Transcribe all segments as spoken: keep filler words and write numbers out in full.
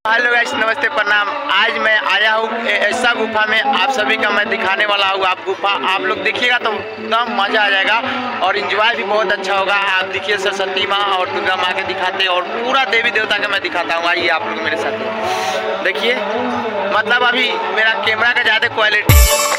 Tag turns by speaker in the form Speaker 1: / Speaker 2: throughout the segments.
Speaker 1: Hello guys, नमस्ते, प्रणाम। आज मैं आया हूँ ऐसा गुफा में, आप सभी का मैं दिखाने वाला हूँ। आप गुफा आप लोग देखिएगा तो एकदम मज़ा आ जाएगा और एंजॉय भी बहुत अच्छा होगा। आप देखिए सरस्वती माँ और दुर्गा माँ के दिखाते और पूरा देवी देवता का मैं दिखाता हूँ। आइए आप लोग मेरे साथ देखिए। मतलब अभी मेरा कैमरा का ज़्यादा क्वालिटी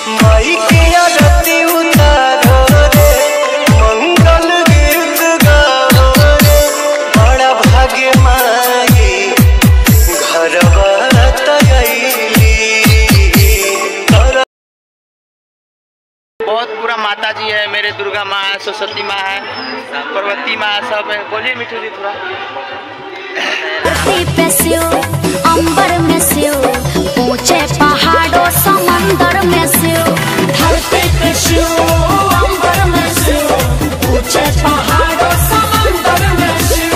Speaker 1: बहुत पूरा माता जी है, मेरे दुर्गा माँ है, सरस्वती माँ है, पार्वती माँ है, सब है। बोलिए मिठू जी थोड़ा। अंबर में से ऊंचे पहाड़ों समंदर में से धरती पे से अंबर में से ऊंचे पहाड़ों समंदर में से।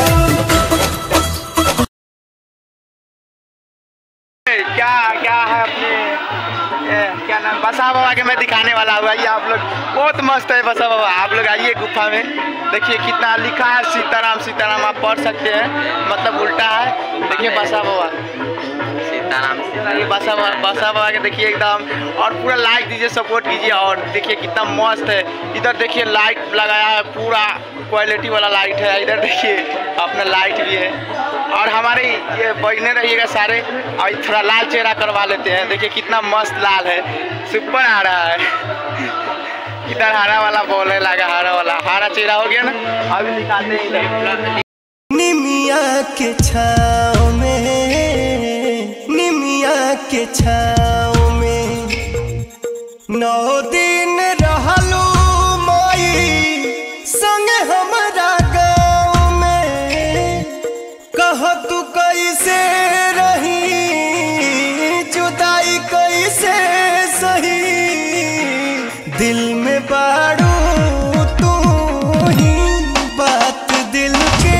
Speaker 1: क्या क्या है अपने क्या नाम बसा बाबा के मैं दिखाने वाला हूँ। आइए आप लोग, बहुत मस्त है बसा बाबा। आप लोग आइए गुफा में, देखिए कितना लिखा है सीताराम सीताराम, आप पढ़ सकते हैं, मतलब उल्टा है। देखिए बसा बाबा सीताराम सीताराम, बसा बाबा बसा बाबा के देखिए एकदम। और पूरा लाइक दीजिए, सपोर्ट कीजिए। और देखिए कितना मस्त है। इधर देखिए लाइट लगाया है, पूरा क्वालिटी वाला लाइट है। इधर देखिए अपना लाइट भी है। और हमारे ये बजने रहिएगा सारे, और थोड़ा लाल चेहरा करवा लेते हैं। देखिए कितना मस्त लाल है, सुपर आ रहा है। इधर हरा वाला बॉल है, लगा हरा वाला, हरा चेहरा हो गया ना। अभी दिखाते हैं
Speaker 2: निमिया के छाँव में, निमिया के छाँव में नौ दिन रहलू माई संग हमारा गाँव में। कह तू कैसे रही जुदाई कैसे सही, दिल में बाड़ू तू ही बात दिल के।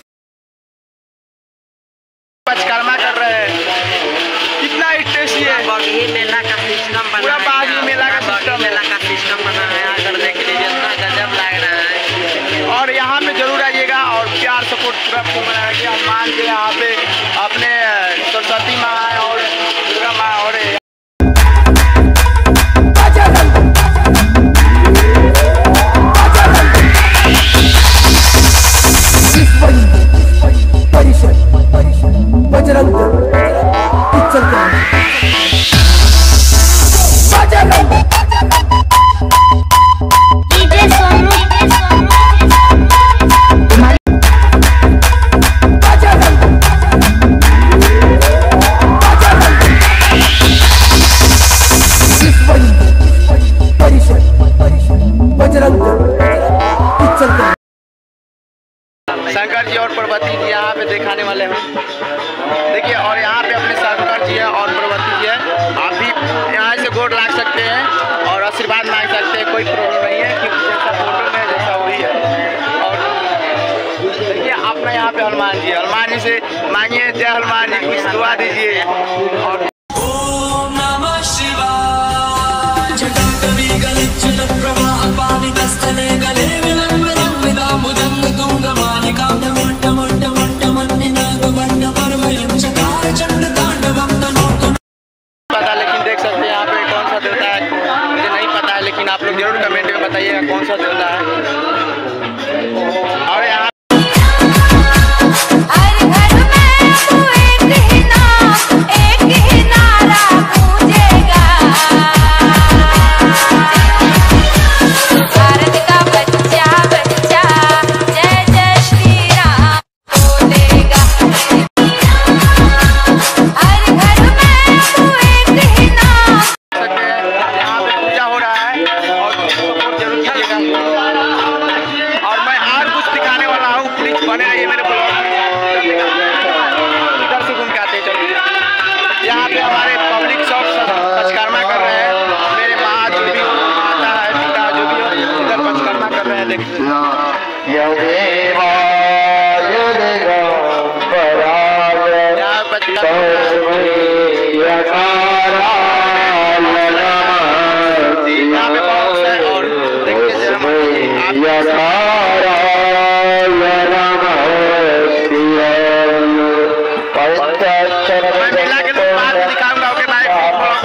Speaker 1: पचकर्मा कर रहे हैं, कितना टेस्टी है।
Speaker 3: बागी मेला का सिस्टम बना
Speaker 1: पूरा बागी मेला का सिस्टम
Speaker 3: मेला का सिस्टम बना है, आकर देख लीजिए, इतना गजब लग रहा है।
Speaker 1: और यहाँ पे जरूर आइएगा और प्यार सपोर्ट पूरा बना रखिए। हनुमान जी यहाँ पे, अपने सरस्वती माँ और दुर्गा माँ और शंकर जी और पार्वती जी यहाँ पे दिखाने वाले हैं। देखिए, और यहाँ पे अपने शंकर जी है और पार्वती जी है। आप भी यहाँ से गोड़ लाग सकते हैं और आशीर्वाद मांग सकते हैं, कोई प्रॉब्लम नहीं है, क्योंकि जैसा फोटो में जैसा वही है। और देखिए अपना यहाँ पे हनुमान जी, हनुमान जी से मांगिए, जय हनुमान जी, कुछ दुआ दीजिए। और पता, लेकिन देख सकते हैं यहाँ पे कौन सा देवता है, मुझे नहीं पता है, लेकिन आप लोग जरूर कमेंट में बताइएगा कौन सा देवता है। और यहाँ
Speaker 4: हर घर में एक ही नाम, एक ही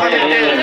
Speaker 1: हमनी के